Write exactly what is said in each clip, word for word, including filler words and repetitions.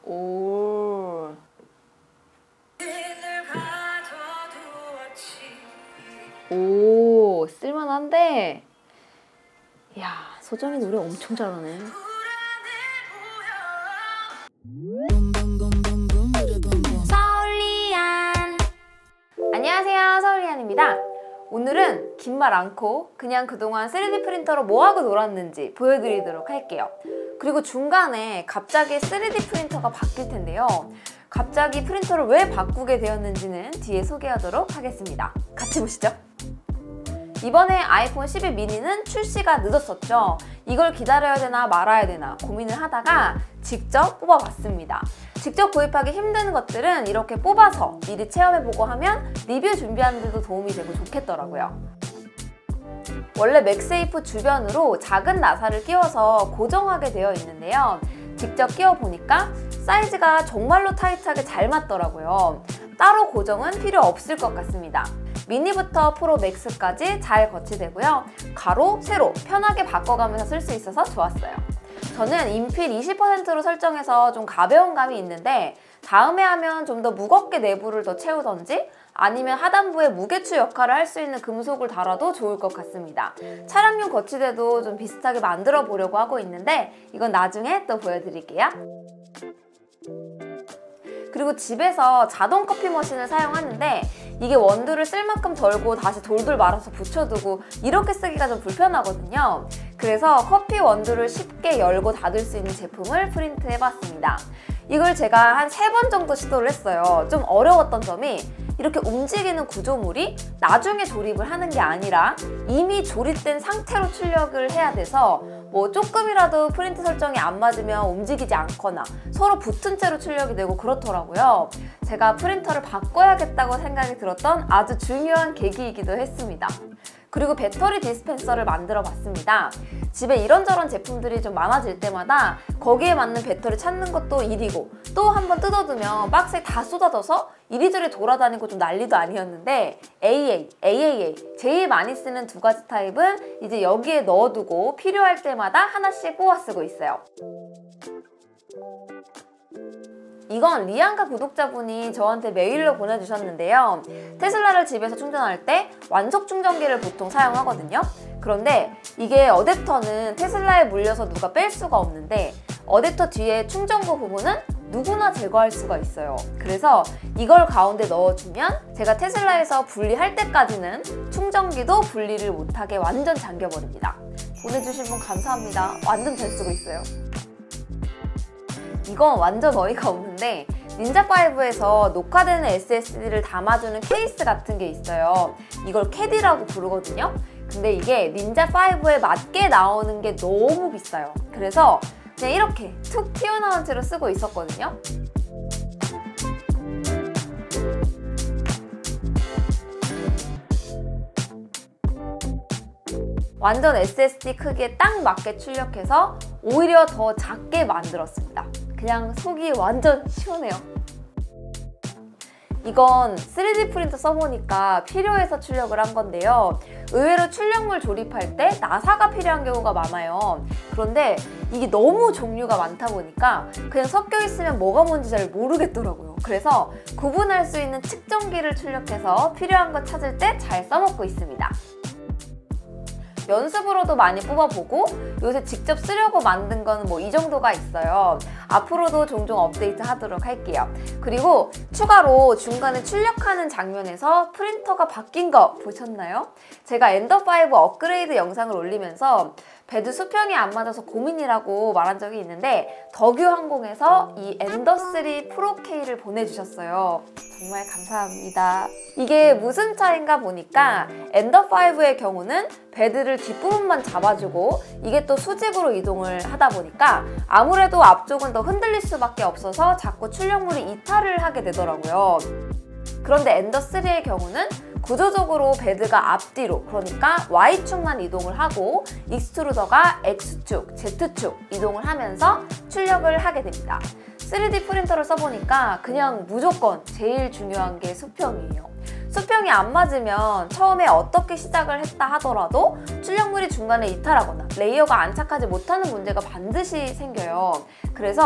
오. 오, 쓸만한데? 이야, 소정이 노래 엄청 잘하네. 서울리안. 안녕하세요, 서울리안입니다. 오늘은 긴 말 않고 그냥 그동안 쓰리디 프린터로 뭐하고 놀았는지 보여드리도록 할게요. 그리고 중간에 갑자기 쓰리디 프린터가 바뀔 텐데요. 갑자기 프린터를 왜 바꾸게 되었는지는 뒤에 소개하도록 하겠습니다. 같이 보시죠. 이번에 아이폰 십이 미니는 출시가 늦었었죠. 이걸 기다려야 되나 말아야 되나 고민을 하다가 직접 뽑아봤습니다. 직접 구입하기 힘든 것들은 이렇게 뽑아서 미리 체험해보고 하면 리뷰 준비하는 데도 도움이 되고 좋겠더라고요. 원래 맥세이프 주변으로 작은 나사를 끼워서 고정하게 되어 있는데요. 직접 끼워보니까 사이즈가 정말로 타이트하게 잘 맞더라고요. 따로 고정은 필요 없을 것 같습니다. 미니부터 프로 맥스까지 잘 거치되고요. 가로, 세로 편하게 바꿔가면서 쓸 수 있어서 좋았어요. 저는 인필 이십 퍼센트로 설정해서 좀 가벼운 감이 있는데 다음에 하면 좀 더 무겁게 내부를 더 채우던지 아니면 하단부에 무게추 역할을 할 수 있는 금속을 달아도 좋을 것 같습니다. 차량용 거치대도 좀 비슷하게 만들어 보려고 하고 있는데 이건 나중에 또 보여드릴게요. 그리고 집에서 자동 커피 머신을 사용하는데 이게 원두를 쓸 만큼 덜고 다시 돌돌 말아서 붙여두고 이렇게 쓰기가 좀 불편하거든요. 그래서 커피 원두를 쉽게 열고 닫을 수 있는 제품을 프린트해봤습니다. 이걸 제가 한 세 번 정도 시도를 했어요. 좀 어려웠던 점이 이렇게 움직이는 구조물이 나중에 조립을 하는 게 아니라 이미 조립된 상태로 출력을 해야 돼서 뭐 조금이라도 프린트 설정이 안 맞으면 움직이지 않거나 서로 붙은 채로 출력이 되고 그렇더라고요. 제가 프린터를 바꿔야겠다고 생각이 들었던 아주 중요한 계기이기도 했습니다. 그리고 배터리 디스펜서를 만들어 봤습니다. 집에 이런저런 제품들이 좀 많아질 때마다 거기에 맞는 배터리 찾는 것도 일이고 또 한번 뜯어두면 박스에 다 쏟아져서 이리저리 돌아다니고 좀 난리도 아니었는데 에이에이, 에이에이에이 제일 많이 쓰는 두 가지 타입은 이제 여기에 넣어두고 필요할 때마다 하나씩 뽑아 쓰고 있어요. 이건 리안카 구독자분이 저한테 메일로 보내주셨는데요. 테슬라를 집에서 충전할 때 완속 충전기를 보통 사용하거든요. 그런데 이게 어댑터는 테슬라에 물려서 누가 뺄 수가 없는데 어댑터 뒤에 충전구 부분은 누구나 제거할 수가 있어요. 그래서 이걸 가운데 넣어주면 제가 테슬라에서 분리할 때까지는 충전기도 분리를 못하게 완전 잠겨버립니다. 보내주신 분 감사합니다. 완전 잘 쓰고 있어요. 이건 완전 어이가 없는데 닌자파이브에서 녹화되는 에스에스디를 담아주는 케이스 같은 게 있어요. 이걸 캐디라고 부르거든요. 근데 이게 닌자파이브에 맞게 나오는 게 너무 비싸요. 그래서 그냥 이렇게 툭 튀어나온 채로 쓰고 있었거든요. 완전 에스에스디 크기에 딱 맞게 출력해서 오히려 더 작게 만들었습니다. 그냥 속이 완전 시원해요. 이건 쓰리디 프린터 써보니까 필요해서 출력을 한 건데요. 의외로 출력물 조립할 때 나사가 필요한 경우가 많아요. 그런데 이게 너무 종류가 많다 보니까 그냥 섞여 있으면 뭐가 뭔지 잘 모르겠더라고요. 그래서 구분할 수 있는 측정기를 출력해서 필요한 거 찾을 때 잘 써먹고 있습니다. 연습으로도 많이 뽑아보고 요새 직접 쓰려고 만든 건 뭐 이 정도가 있어요. 앞으로도 종종 업데이트 하도록 할게요. 그리고 추가로 중간에 출력하는 장면에서 프린터가 바뀐 거 보셨나요? 제가 엔더 파이브 업그레이드 영상을 올리면서 배드 수평이 안 맞아서 고민이라고 말한 적이 있는데 덕유항공에서 이 엔더 쓰리 프로 케이를 보내주셨어요. 정말 감사합니다. 이게 무슨 차이인가 보니까 엔더 파이브의 경우는 배드를 뒷부분만 잡아주고 이게 또 수직으로 이동을 하다 보니까 아무래도 앞쪽은 더 흔들릴 수밖에 없어서 자꾸 출력물이 이탈을 하게 되더라고요. 그런데 엔더 쓰리의 경우는 구조적으로 배드가 앞뒤로 그러니까 와이축만 이동을 하고 익스트루더가 엑스축, 제트축 이동을 하면서 출력을 하게 됩니다. 쓰리디 프린터를 써보니까 그냥 무조건 제일 중요한 게 수평이에요. 수평이 안 맞으면 처음에 어떻게 시작을 했다 하더라도 출력물이 중간에 이탈하거나 레이어가 안착하지 못하는 문제가 반드시 생겨요. 그래서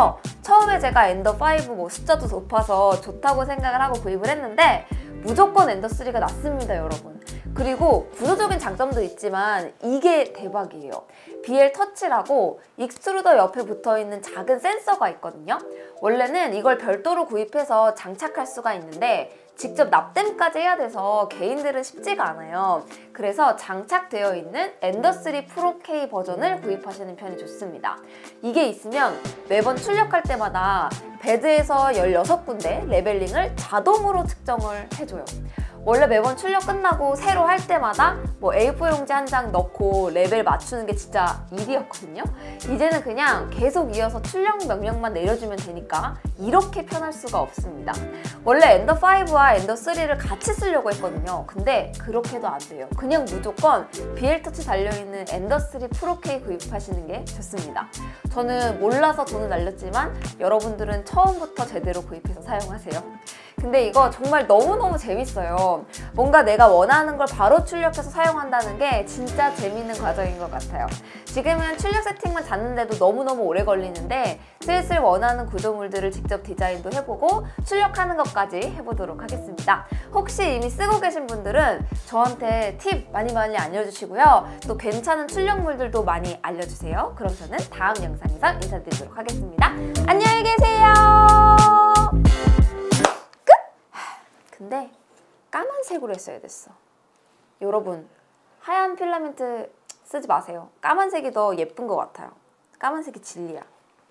처음에 제가 엔더 파이브 뭐 숫자도 높아서 좋다고 생각을 하고 구입을 했는데 무조건 엔더 쓰리가 낫습니다, 여러분. 그리고 구조적인 장점도 있지만 이게 대박이에요. 비엘 터치라고 익스트루더 옆에 붙어있는 작은 센서가 있거든요. 원래는 이걸 별도로 구입해서 장착할 수가 있는데 직접 납땜까지 해야 돼서 개인들은 쉽지가 않아요. 그래서 장착되어 있는 엔더 쓰리 프로 K 버전을 구입하시는 편이 좋습니다. 이게 있으면 매번 출력할 때마다 배드에서 열여섯 군데 레벨링을 자동으로 측정을 해줘요. 원래 매번 출력 끝나고 새로 할 때마다 뭐 에이포 용지 한 장 넣고 레벨 맞추는 게 진짜 일이었거든요. 이제는 그냥 계속 이어서 출력 명령만 내려주면 되니까 이렇게 편할 수가 없습니다. 원래 엔더 파이브와 엔더 쓰리를 같이 쓰려고 했거든요. 근데 그렇게도 안 돼요. 그냥 무조건 비엘 터치 달려있는 엔더 쓰리 프로 K 구입하시는 게 좋습니다. 저는 몰라서 돈을 날렸지만 여러분들은 처음부터 제대로 구입해서 사용하세요. 근데 이거 정말 너무너무 재밌어요. 뭔가 내가 원하는 걸 바로 출력해서 사용한다는 게 진짜 재밌는 과정인 것 같아요. 지금은 출력 세팅만 잡는데도 너무너무 오래 걸리는데 슬슬 원하는 구조물들을 직접 디자인도 해보고 출력하는 것까지 해보도록 하겠습니다. 혹시 이미 쓰고 계신 분들은 저한테 팁 많이 많이 알려주시고요. 또 괜찮은 출력물들도 많이 알려주세요. 그럼 저는 다음 영상에서 인사드리도록 하겠습니다. 안녕히 계세요. 근데 까만색으로 했어야 됐어. 여러분, 하얀 필라멘트 쓰지 마세요. 까만색이 더 예쁜 것 같아요. 까만색이 진리야.